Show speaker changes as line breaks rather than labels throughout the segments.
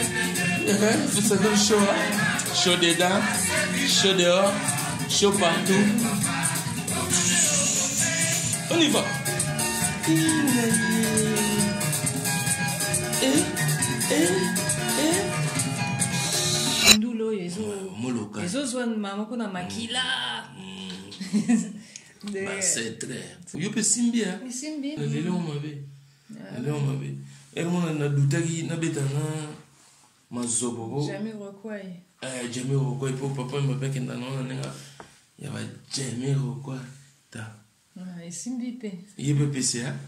Ça donne chaud, hein? Chaud dedans, chaud dehors, chaud partout. On y va.
Ndulo ezo zwan mama kuna makila.
C'est très. Yo pe simbi hein.
Simbi.
Lelo mabe. Lelo mabe. Elmona na dutaki na betana mazobo.
Jamais rekwai.
Jamais rekwai po papa mbape kenda na nenga. Ya va jamais rekwai ta.
Simbi pe.
Yebe pese hein.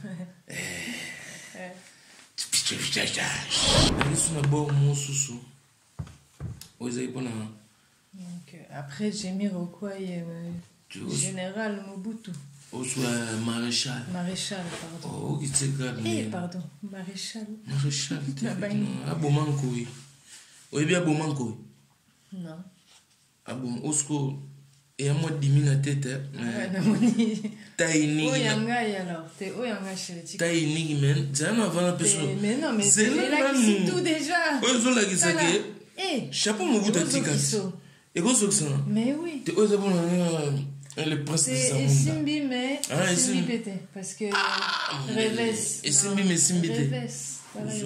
Isso na boa moço. Osei pona.
Donc après Jamiroquai général Mobutu.
Oswa maréchal.
Maréchal pardon.
Oh qui te garde.
Pardon, maréchal.
Maréchal. Abomankoui. Oui bien abomankoui.
Non.
Abom osko et à moi 10 000 à tête. Taïni.
Oh yangai alors, t'es oh yanga chérie.
Taïni men, c'est un avant la personne.
Mais non mais c'est là qui tout déjà.
Oh ils ont la qui ça que. Chapeau Mobutu tikas. Et quoi ça?
Mais oui.
T'es osé bon le prince de Samunda.
C'est Simbi mais Simbi pété parce que revesse.
Et Simbi mais Simbi pété.
Revesse.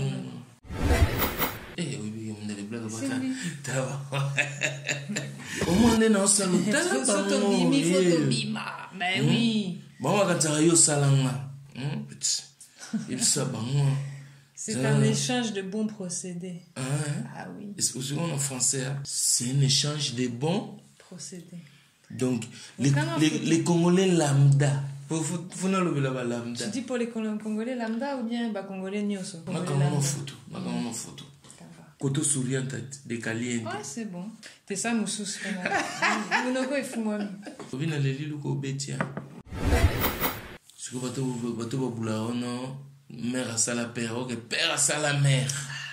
Eh oui, on a les blagues à au moins on est dans le salon.
Photobima. Mais oui.
Bon, on va dire yo salanga.
C'est un échange de bons procédés.
Ah oui. Est-ce qu'on en français, c'est un échange de bons
procédés.
Donc, les Congolais lambda. Vous n'avez pas le lambda.
Tu dis pour les Congolais lambda ou bien les Congolais nyoso?
Makamon photo. Koto souriante de caliente.
Ouais, c'est bon. T'es ça, moussous. Mounoko est fou, moi.
Vous venez aller lire le bétia. Ce que vous avez boula, non. Mère à ça la père, ok. Père à ça la mère.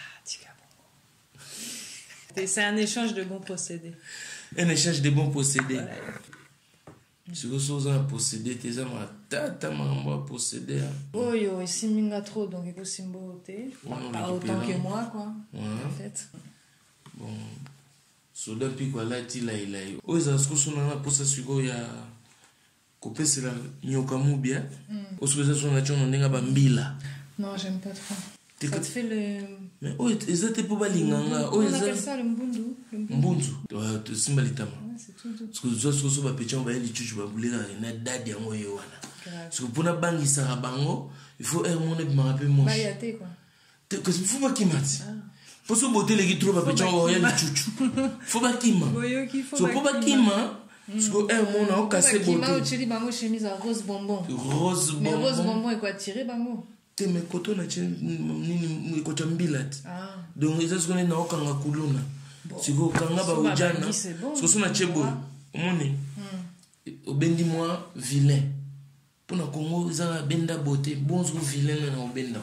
C'est un échange de bons procédés.
Un échange de bons procédés. Ce que vous avez possédé, tes amis, tata m'a possédé.
Oh yo, et si minga trop, donc il faut s'imboter. Pas autant que moi, quoi. En fait.
Bon. Soda puis quoi là, il a. Oh, ça se trouve, on a posé sur quoi, il y a. Coupé, c'est la nyokamu bien. Au sujet de son action, on est à Bambila.
Non, j'aime pas trop. Ça te fait le.
Mais oh, ils étaient pour balinganga.
On appelle ça le mbundu.
Mbundu. Ouais, tu simbalitama.
C'est tout.
Parce que les autres sont petits, on va aller tuer, on va bouler dans les dadi à moi. Parce que pour la banque, ça va bango, il faut un monde qui m'a rappelé mon.
Bah, y a té quoi.
Parce qu'il faut pas qu'il mate. Pour se botter les guitros, on va aller tuer. Faut pas qu'il mate. Faut pas qu'il mate. Parce que un monde a cassé
le botte. Tu dis bango chemise à rose bonbon.
Rose bonbon.
Mais rose bonbon est quoi tiré bango.
Te me koto na chen ni ko chambilat. Donc ils sont na okanga kuluna. Siko kanga ba ujana. So so na chebo. Omoni. Obendi moi vilain. Pour na Congo ils ont benda beauté. Bon so vilain na obenda.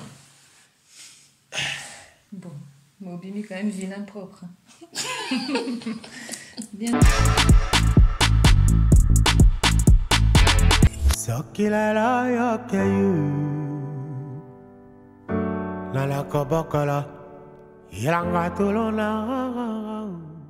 Bon, Mobimi quand même vilain propre. Bien.
Sokila la yokayu na la kobokala ilanga tulona